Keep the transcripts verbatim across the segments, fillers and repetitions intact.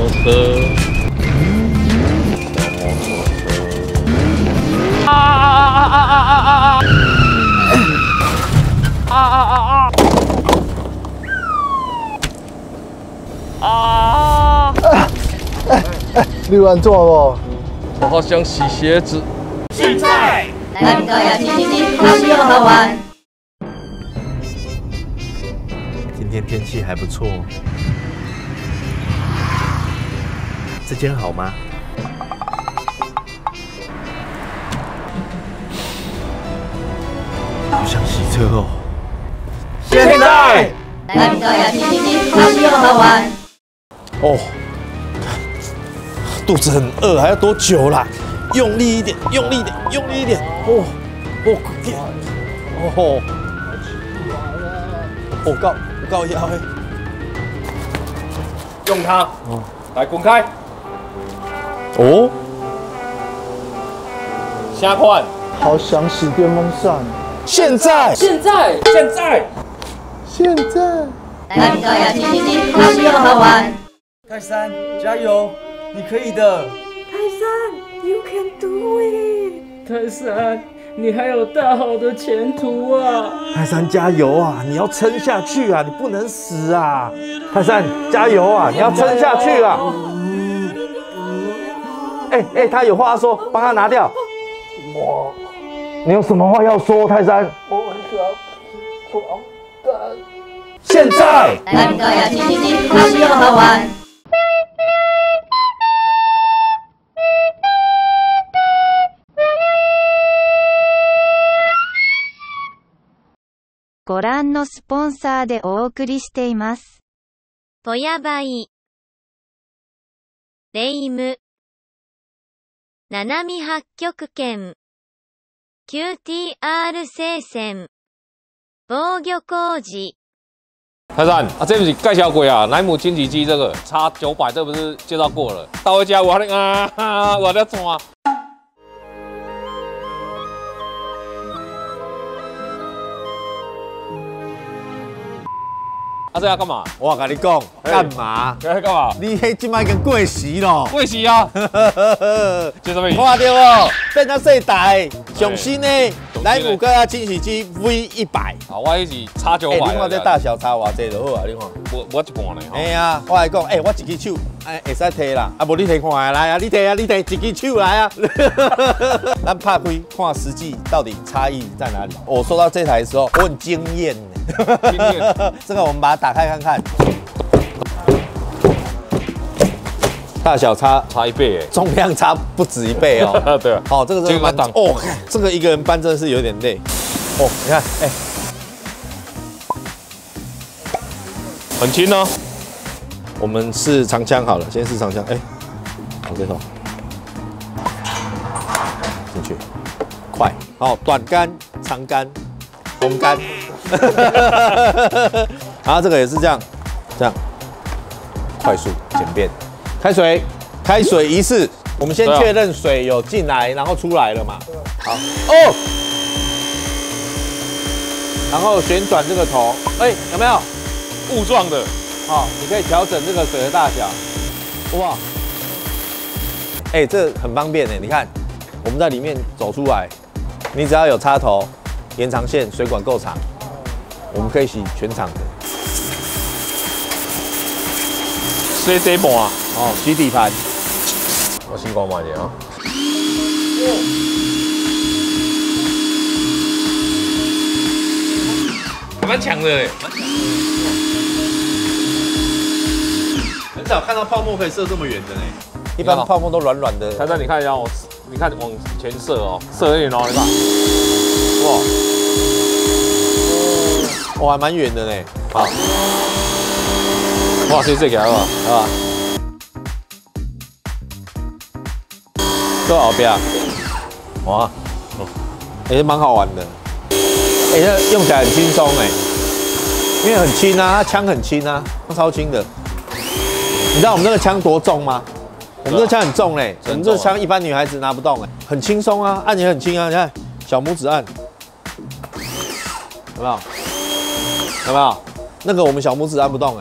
车。啊啊啊啊啊啊啊啊！啊啊啊啊！啊！ 哎哎，你有安怎无？ 我好想洗鞋子。 现在，来高雅七七七，好吃又好玩。 今天天气还不错，这间好吗？好想洗车哦。 现在，来高雅七七七，好吃又好玩。 哦，肚子很饿，还要多久啦？用力一点，用力一点，用力一点。哦，哦，快点！哦，哦，够，够腰嘿。 用它，哦，来滚开。 哦， 下换。 好想洗电风扇。 现在， 现在，现在， 现在。 来高雅七七七，好吃又好玩。 泰山，加油，你可以的。 泰山 ，You can do it。 泰山，你还有大好的前途啊！ 泰山加油啊！你要撑下去啊！你不能死啊！泰山加油啊！你要撑下去啊！哎哎、欸欸，他有话要说，帮他拿掉。我，你有什么话要说，泰山？ 我很想床单。 现在， 来高雅七七七，好吃又好玩。 ご覧のスポンサーでお送りしています。 ポヤバイ、レイム、七海八極拳、キューティーアール 生鮮、防御工事。 泰山啊，这不是介绍过啊，莱姆清洗机这个差九百，这不是介绍过了？到回家我还啊，我在抓。啊，这要干嘛？ 我跟你讲，干嘛？ 要干嘛？ 你迄即摆已经过时咯。 过时啊！这什么？ 看到哦，变到世代上新的莱姆高压清洗机 V 一百。 啊，我迄是差九百。 你看这大小差偌济就好啊，你看。 我我一半呢。 哎呀，我来讲，哎，我一只手，哎，会使摕啦，啊，无你摕看下来啊，你摕啊，你摕一只手来啊。咱拍开看实际到底差异在哪里？我收到这台的时候，我很惊艳。 惊艳。 这个我们把它打开看看。大小差差一倍，哎， 重量差不止一倍哦。 对啊， 哦，这个真的蛮重哦，这个一个人搬真的是有点累。哦，你看，哎， 很轻哦。 我们试长枪好了，先试长枪。哎，往这头进去，快。好，短杆、长杆、红杆。然后这个也是这样，这样快速简便。开水，开水仪式，我们先确认水有进来，然后出来了嘛。好，哦，然后旋转这个头，哎，有没有雾状的？ 好，你可以调整这个水的大小。哇，哎，这很方便哎，你看，我们在里面走出来，你只要有插头、延长线、水管够长，我们可以洗全场的。 洗底盘啊， 哦，洗底盘。 我先讲慢一点啊。蛮强的哎， 很少看到泡沫可以射这么远的呢。一般泡沫都软软的。 泰山，你看一下我，你看往前射哦，射一点哦，你看， 哇，哇，还蛮远的呢。好。 哇，所以这个好不好？ 好吧。这后边，哇，也蛮好玩的。哎，这用起来很轻松哎，因为很轻啊，它枪很轻啊，它超轻的。你知道我们这个枪多重吗？我们这个枪很重嘞，我们这个枪一般女孩子拿不动哎，很轻松啊，按也很轻啊，你看小拇指按，有没有？有没有？那个我们小拇指按不动哎。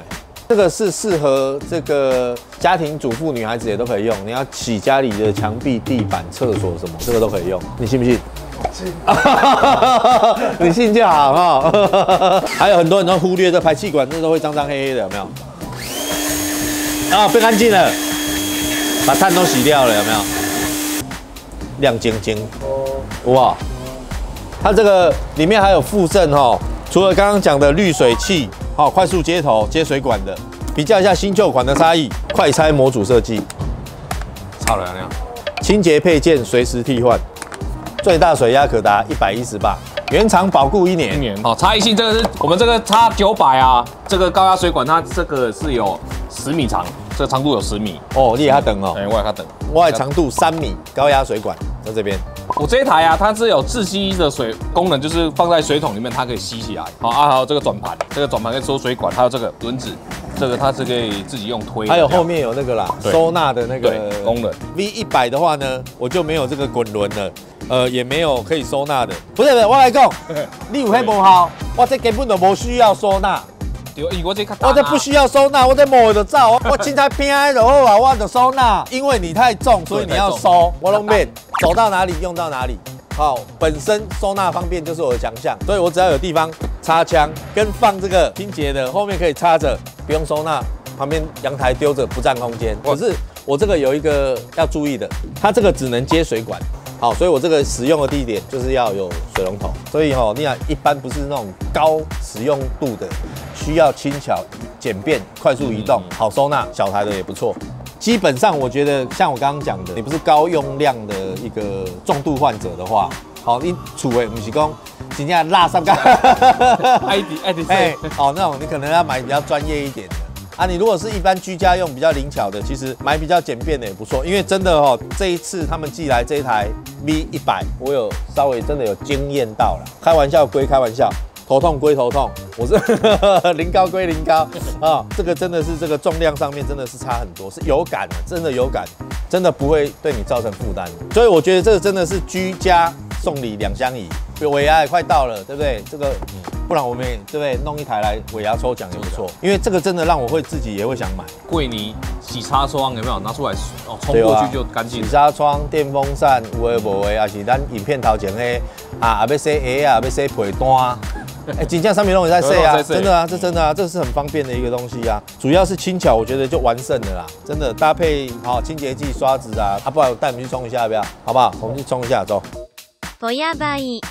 这个是适合这个家庭主妇女孩子也都可以用。你要洗家里的墙壁、地板、厕所什么，这个都可以用。你信不信？信。你信就好哈。还有很多人都忽略这排气管，这都会脏脏黑黑的，有没有？啊，变干净了，把碳都洗掉了，有没有？亮晶晶。哇，它这个里面还有附赠哈，除了刚刚讲的滤水器。 好，快速接头接水管的，比较一下新旧款的差异。快拆模组设计， 差了两清洁配件随时替换，最大水压可达一百一十巴，原厂保固一年。 一年。好，差异性这个是我们这个叉九百啊，这个高压水管它这个是有十米长，这个长度有十米。 哦，你也要等哦。 哎，我也要等。 我的长度三米，高压水管在这边。 我这一台啊，它是有自吸的水功能，就是放在水桶里面，它可以吸起来。好啊，还有这个转盘，这个转盘可以收水管，还有这个轮子，这个它是可以自己用推。 还有后面有那个啦，收纳的那个功能。 V 一百的话呢，我就没有这个滚轮了，呃，也没有可以收纳的。不是不是，我来讲，你有迄无好，我这根本就无需要收纳。 我这我这不需要收纳，我这摸就走，我凊彩偏就好啊，我就收纳。因为你太重，所以你要收。我拢免走到哪里用到哪里。好，本身收纳方便就是我的强项，所以我只要有地方插枪跟放这个清洁的，后面可以插着，不用收纳，旁边阳台丢着不占空间。可是我这个有一个要注意的，它这个只能接水管。 好，所以我这个使用的地点就是要有水龙头，所以哈、喔，你看一般不是那种高使用度的，需要轻巧、简便、快速移动、好收纳，小台的也不错。基本上我觉得，像我刚刚讲的，你不是高用量的一个重度患者的话，好，你厝诶，不是讲真正拉上个， 爱迪爱迪哎，哦，那种你可能要买比较专业一点的。 啊，你如果是一般居家用比较灵巧的，其实买比较简便的也不错，因为真的哦，这一次他们寄来这一台 V 一百，我有稍微真的有惊艳到了。开玩笑归开玩笑，头痛归头痛，我是零高归零高啊，这个真的是这个重量上面真的是差很多，是有感的，真的有感，真的不会对你造成负担。所以我觉得这个真的是居家送礼两相宜。尾牙也快到了，对不对？这个。嗯 不然我们也对不对？弄一台来尾牙抽奖也不错，因为这个真的让我会自己也会想买。 桂泥洗擦窗有没有拿出来哦？冲过去就干净。 洗纱窗、电风扇，有诶无诶，也是咱影片头前诶啊，要洗鞋啊，要洗被单。哎，真正上面都有在洗啊，真的啊，这真的啊，这是很方便的一个东西啊。主要是轻巧，我觉得就完胜了啦。真的搭配好清洁剂、刷子啊，啊，不然我带你们去冲一下，要不要？好不好？我们去冲一下，走。 フォヤバイ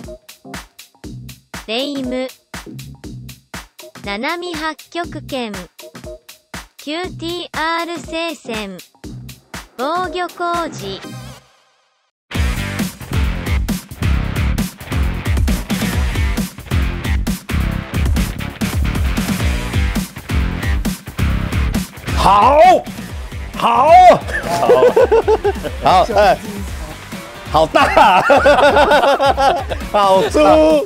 レイム七海八極拳 キューティーアール 聖戦防御工事好，好，好，哎，好大，好粗。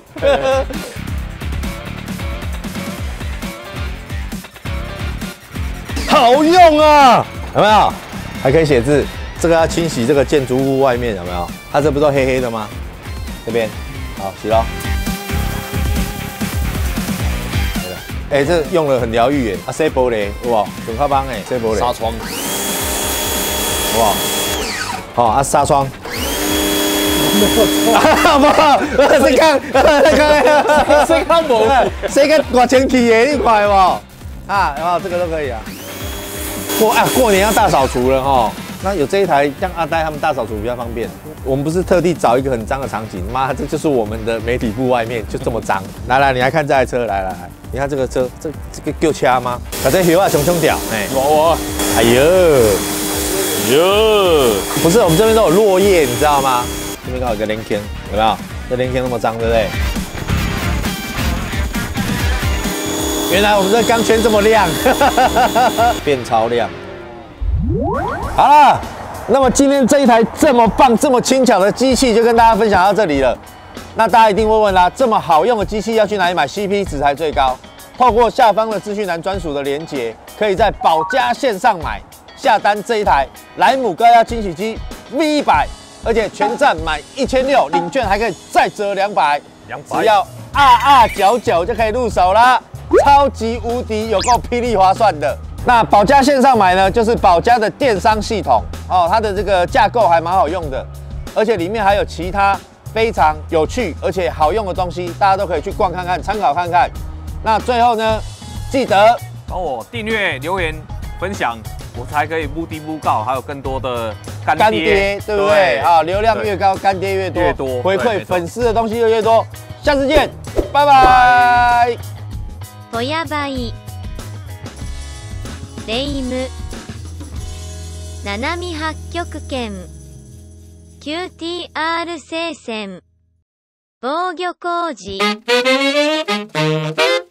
好用啊，有没有？还可以写字。这个要清洗这个建筑物外面，有没有？它这不都黑黑的吗？这边，好洗咯。哎、欸，这用了很疗愈耶！啊，洗玻璃哇，很靠帮哎，洗玻璃。 纱窗， 哇，好啊，纱窗。好不好？谁讲？谁讲？ 谁讲无？ 谁讲外千起的？你快不？啊，然后这个都可以啊。过啊，过年要大扫除了哈。那有这一台，像阿呆他们大扫除比较方便。我们不是特地找一个很脏的场景，妈，这就是我们的媒体部外面就这么脏。来来，你来看这台车，来来来，你看这个车，这这个够掐吗？把这油啊冲冲掉，哎， 我我， 哎呦，哟，不是，我们这边都有落叶，你知道吗？这边刚好有个连圈，有没有？这连圈那么脏，对不对？原来我们这钢圈这么亮，变超亮。好了，那么今天这一台这么棒、这么轻巧的机器就跟大家分享到这里了。那大家一定会问啦，这么好用的机器要去哪里买 C P 值才最高？透过下方的资讯栏专属的连结，可以在宝家线上买下单这一台莱姆高压清洗机 V 一百，而且全站买一千六，领券还可以再折两百，只要二二九九就可以入手啦。 超级无敌有够霹雳划算的。那宝家线上买呢，就是宝家的电商系统哦，它的这个架构还蛮好用的，而且里面还有其他非常有趣而且好用的东西，大家都可以去逛看看，参考看看。那最后呢，记得帮我订阅、留言、分享，我才可以目的不告，还有更多的干爹， 干爹对不对？啊，流量越高，干爹越多， 越多回馈粉丝的东西就越多。下次见，拜拜。 とやばいレイム七海八極拳 キューティーアール 聖戦防御工事